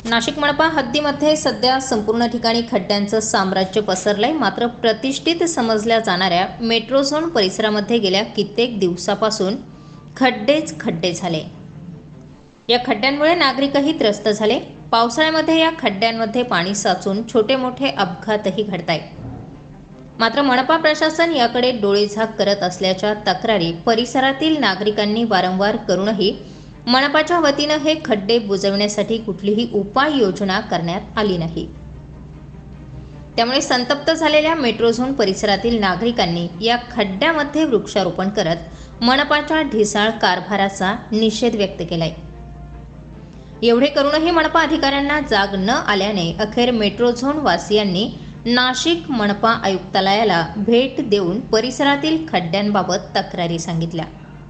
नाशिक मनपा हद्दीमध्ये सध्या संपूर्ण ठिकाणी खड्ड्यांचं साम्राज्य पसरलंय। मात्र प्रतिष्ठित समजल्या जाणाऱ्या मेट्रो झोन परिसरामध्ये गेल्या कित्येक दिवसापासून खड्डेच खड्डे झाले। या खड्ड्यांमुळे नागरिकही त्रस्त झाले। पावसाळ्यामध्ये या खड्ड्यांमध्ये पाणी साचून छोटे मोठे अपघातही घडतायत। मात्र मनपा प्रशासन याकडे डोळेझाक करत असल्याच्या तक्रारी परिसरातील नागरिकांनी वारंवार करूनही मनपाच्या वतीनं हे खड्डे बुजवण्यासाठी कुठलीही उपाययोजना करण्यात आली नाही। त्यामुळे संतप्त झालेल्या मेट्रो झोन परिसरातील नागरिकांनी या खड्ड्यामध्ये वृक्षारोपण करत मनपाच्या ढिसाळ कारभाराचा निषेध व्यक्त केलाय। एवढे करूनही मनपा अधिकाऱ्यांना जाग न आल्याने अखेर मेट्रो झोन वासियांनी नाशिक मनपा आयुक्तालयाला भेट देऊन परिसरातील खड्ड्यांबाबत तक्रारी सांगितल्या।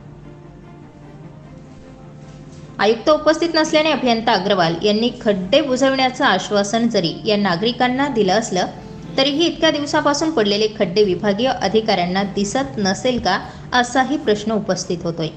आयुक्त उपस्थित नसल्याने अभियंता अग्रवाल यांनी खड्डे बुजवण्याचं आश्वासन जरी या नागरिकांना दिलं असलं तरीही इतक्या दिवसापासून पडलेले खड्डे विभागीय अधिकाऱ्यांना दिसत नसेल का, असाही प्रश्न उपस्थित होतोय।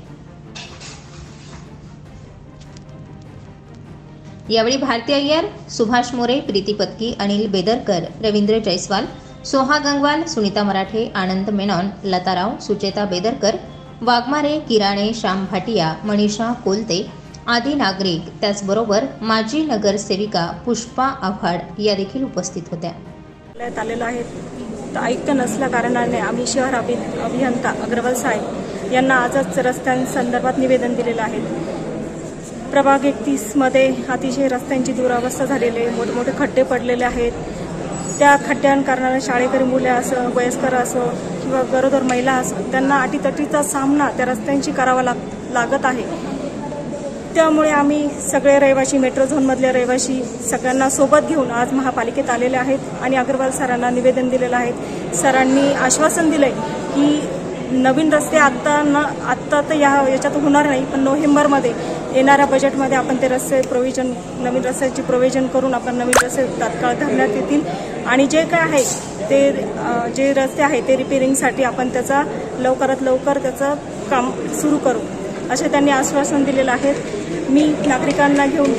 यावेळी भारती अय्यर, सुभाष मोरे, प्रीती पत्की, अनिल बेदरकर, रवींद्र जयस्वाल, सोहा गंगवाल, सुनीता मराठे, आनंद मेनॉन, लताराव, सुचेता बेदरकर, वाघमारे, किराणे, श्याम भाटिया, मनीषा कोलते आदी नागरिक, त्याचबरोबर माजी नगरसेविका पुष्पा आव्हाड या देखील उपस्थित होत्या। आलेला आहे। आयुक्त नसल्या कारणाने आम्ही शहर अभियंता अग्रवाल साहेब यांना आजच रस्त्यांसंदर्भात निवेदन दिलेलं आहे। प्रभाग 31 मध्ये अतिशय रस्त्यांची दुरावस्था झालेली आहे, मोठे मोठे खड्डे पडलेले आहेत। त्या खड्ड्यांकारणाने शाळेकरी मुले असो, वयस्कर असो किंवा गरोदर महिला असो, त्यांना अटीतटीचा सामना त्या रस्त्यांची करावा लागत आहे। त्यामुळे आम्ही सगळे रहिवासी, मेट्रो झोनमधले रहिवासी सगळ्यांना सोबत घेऊन आज महापालिकेत आलेले आहेत आणि अग्रवाल सरांना निवेदन दिलेलं आहे। सरांनी आश्वासन दिलंय की नवीन रस्ते आत्ता तर याच्यात होणार नाही, पण नोव्हेंबरमध्ये येणाऱ्या बजेटमध्ये आपण ते रस्ते नवीन रस्त्याची प्रोव्हिजन करून आपण नवीन रस्ते तात्काळ धरण्यात येतील आणि जे काय आहे ते जे रस्ते आहे ते रिपेअरिंगसाठी आपण त्याचा लवकरात लवकर त्याचं काम सुरू करू, असे त्यांनी आश्वासन दिलेलं आहे। मी नागरिकांना घेऊन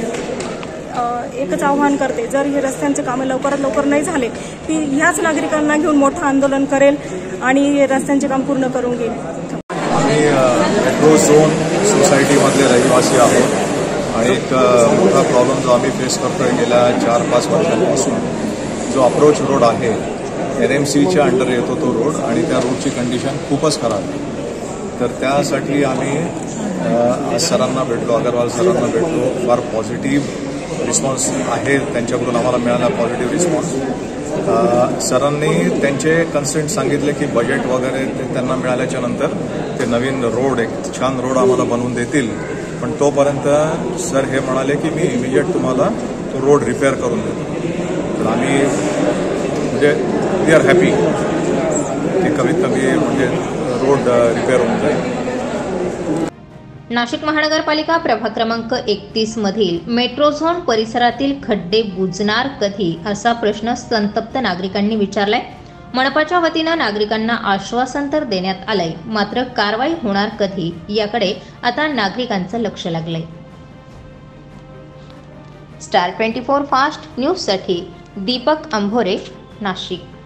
एकच आव्हान करते, जर हे रस्त्यांचे कामे लवकरात लवकर नाही झाले ती ह्याच नागरिकांना घेऊन मोठं आंदोलन करेल आणि रस्त्यांचे काम पूर्ण करून घेईल। आम्ही मेट्रो झोन सोसायटीमधले रहिवासी आहोत आणि एक मोठा प्रॉब्लेम जो आम्ही फेस करतोय गेल्या 4-5 वर्षांपासून, जो अप्रोच रोड आहे NMCच्या अंडर येतो तो रोड आणि त्या रोडची कंडिशन खूपच खराब आहे। तर त्यासाठी आम्ही सरांना भेटलो, अग्रवाल सरांना भेटलो। फार पॉझिटिव्ह रिस्पॉन्स आहे त्यांच्याकडून आम्हाला मिळाला, पॉझिटिव्ह रिस्पॉन्स। सरांनी त्यांचे कन्सेंट सांगितले की बजेट वगैरे त्यांना मिळाल्याच्या नंतर ते नवीन रोड, एक छान रोड आम्हाला बनवून देतील, पण तोपर्यंत सर हे म्हणाले की मी इमिजिएट तुम्हाला तो रोड रिपेअर करून देतो। तर आम्ही म्हणजे वी आर हॅपी की कमीत कमी म्हणजे रोड रिपेअर होऊन जाईल। नाशिक महानगरपालिका प्रभाग क्रमांक 31 मधील मेट्रो झोन परिसरातील खड्डे बुजणार कधी, असा प्रश्न संतप्त नागरिकांनी विचारलाय। मनपाच्या वतीनं नागरिकांना आश्वासन तर देण्यात आलंय, मात्र कारवाई होणार कधी याकडे आता नागरिकांचं लक्ष लागलंय। स्टार 24 फास्ट न्यूजसाठी दीपक अंभोरे, नाशिक।